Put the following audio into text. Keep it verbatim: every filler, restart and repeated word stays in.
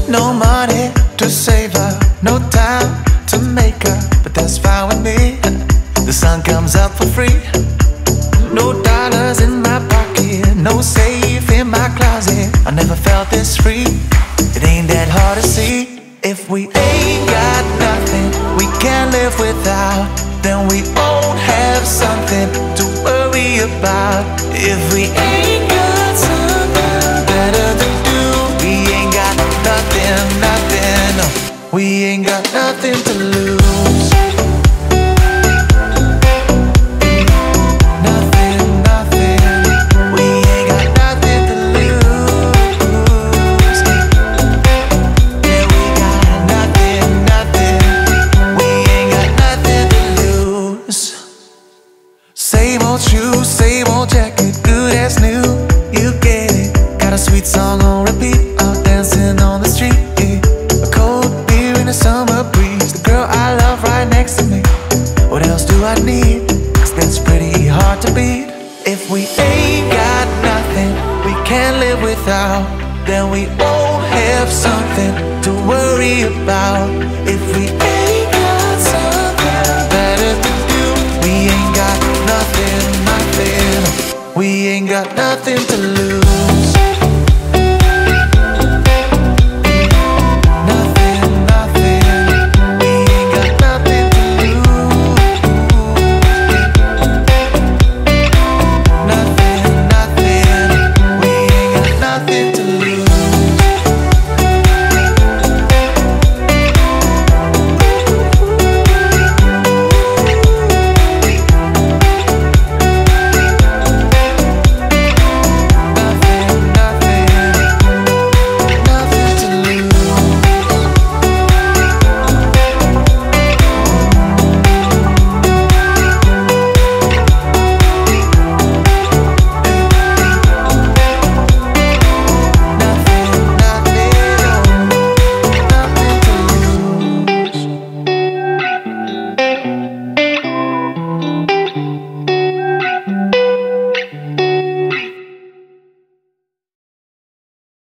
No money to save her, no time to make her, but that's fine with me. The sun comes up for free. No dollars in my pocket, no safe in my closet. I never felt this free. It ain't that hard to see. If we ain't got nothing we can't live without, then we won't have something to worry about. If we ain't got something better to do, we ain't got nothing, nothing, no. We ain't got nothing to lose. Nothing, nothing. We ain't got nothing to lose. Yeah, we got nothing, nothing. We ain't got nothing to lose. Same old shoes, same old jacket, good as new. You get it. Got a sweet song on repeat, out dancing on the street. Yeah. A cold beer in the summer breeze, the girl I love right next to me. What else do I need? Cause that's pretty hard to beat. If we ain't got nothing we can't live without, then we won't have something to worry about. If we ain't got something better to do, we ain't got nothing, nothing. We ain't got nothing to lose.